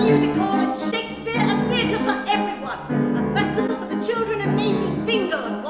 music hall and Shakespeare, a theatre for everyone. A festival for the children and maybe bingo and